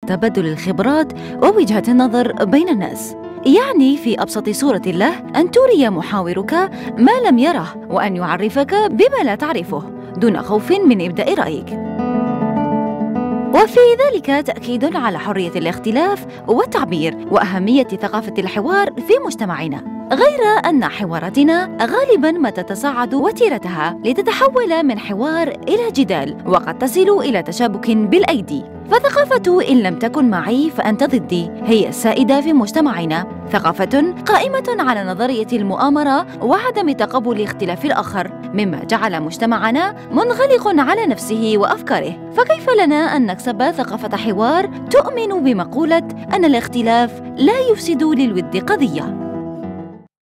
تبادل الخبرات ووجهات النظر بين الناس. يعني في أبسط صورة له أن تري محاورك ما لم يره، وأن يعرفك بما لا تعرفه دون خوف من إبداء رأيك. وفي ذلك تأكيد على حرية الاختلاف والتعبير وأهمية ثقافة الحوار في مجتمعنا، غير أن حواراتنا غالباً ما تتصاعد وتيرتها لتتحول من حوار إلى جدال، وقد تصل إلى تشابك بالأيدي. فثقافة إن لم تكن معي فأنت ضدي هي السائدة في مجتمعنا، ثقافة قائمة على نظرية المؤامرة وعدم تقبل اختلاف الآخر، مما جعل مجتمعنا منغلق على نفسه وأفكاره. فكيف لنا أن نكسب ثقافة حوار تؤمن بمقولة أن الاختلاف لا يفسد للود قضية؟